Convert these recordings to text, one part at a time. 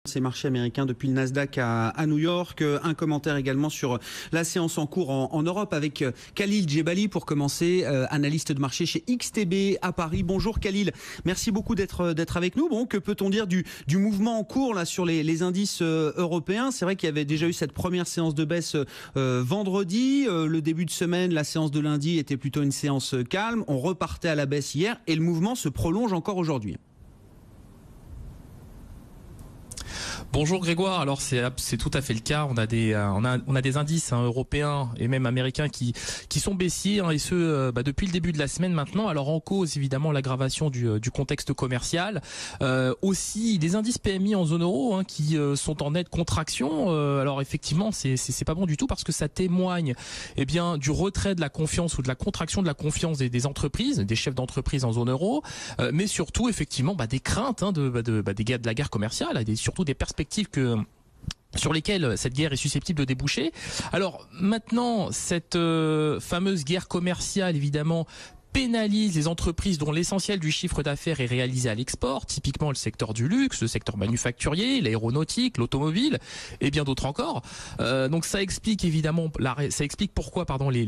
Ces marchés américains depuis le Nasdaq à New York. Un commentaire également sur la séance en cours en Europe avec Khalil Djebali pour commencer, analyste de marché chez XTB à Paris. Bonjour Khalil, merci beaucoup d'être avec nous. Bon, que peut-on dire du mouvement en cours là sur les indices européens? C'est vrai qu'il y avait déjà eu cette première séance de baisse vendredi. Le début de semaine, la séance de lundi était plutôt une séance calme. On repartait à la baisse hier et le mouvement se prolonge encore aujourd'hui. Bonjour Grégoire, alors c'est tout à fait le cas. On a des indices européens et même américains qui sont baissiers et ce depuis le début de la semaine maintenant. Alors en cause évidemment l'aggravation du contexte commercial, aussi des indices PMI en zone euro qui sont en nette contraction. Alors effectivement c'est pas bon du tout parce que ça témoigne du retrait de la confiance ou de la contraction de la confiance des entreprises, des chefs d'entreprise en zone euro, mais surtout effectivement des craintes de la guerre commerciale et surtout des perspectives sur lesquelles cette guerre est susceptible de déboucher. Alors maintenant, cette fameuse guerre commerciale, évidemment, pénalise les entreprises dont l'essentiel du chiffre d'affaires est réalisé à l'export, typiquement le secteur du luxe, le secteur manufacturier, l'aéronautique, l'automobile et bien d'autres encore. Donc ça explique évidemment, pourquoi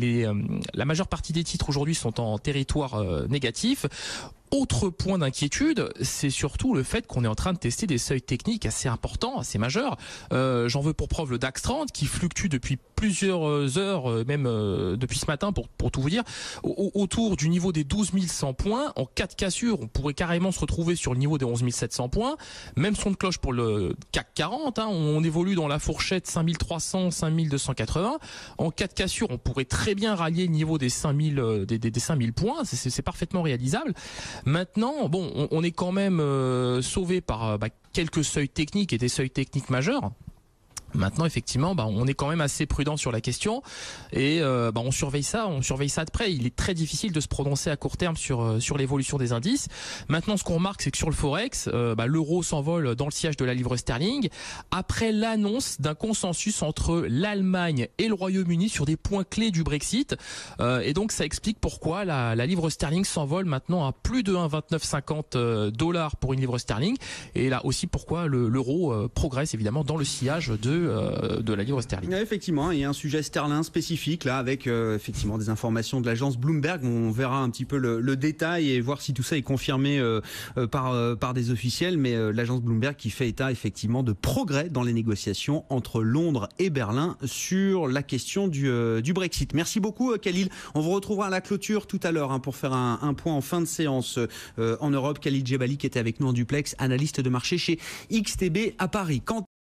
la majeure partie des titres aujourd'hui sont en territoire négatif. Autre point d'inquiétude, c'est surtout le fait qu'on est en train de tester des seuils techniques assez importants, assez majeurs. J'en veux pour preuve le DAX 30 qui fluctue depuis plusieurs heures, même depuis ce matin pour tout vous dire, autour du niveau des 12 100 points. En cas de cassure, on pourrait carrément se retrouver sur le niveau des 11 700 points. Même son de cloche pour le CAC 40, on évolue dans la fourchette 5300, 5280. En cas de cassure, on pourrait très bien rallier le niveau des 5000 points, c'est parfaitement réalisable. Maintenant, on est quand même sauvé par quelques seuils techniques et des seuils techniques majeurs. Maintenant, effectivement, on est quand même assez prudent sur la question et on surveille ça de près. Il est très difficile de se prononcer à court terme sur l'évolution des indices. Maintenant, ce qu'on remarque, c'est que sur le forex, l'euro s'envole dans le sillage de la livre sterling après l'annonce d'un consensus entre l'Allemagne et le Royaume-Uni sur des points clés du Brexit. Et donc, ça explique pourquoi la livre sterling s'envole maintenant à plus de 1,2950 $ pour une livre sterling. Et là aussi, pourquoi l'euro progresse évidemment dans le sillage de la livre sterling. Effectivement, il y a un sujet sterling spécifique là avec effectivement des informations de l'agence Bloomberg. On verra un petit peu le détail et voir si tout ça est confirmé par des officiels. Mais l'agence Bloomberg qui fait état effectivement de progrès dans les négociations entre Londres et Berlin sur la question du Brexit. Merci beaucoup Khalil. On vous retrouvera à la clôture tout à l'heure pour faire un point en fin de séance en Europe. Khalil Djebali qui était avec nous en duplex, analyste de marché chez XTB à Paris.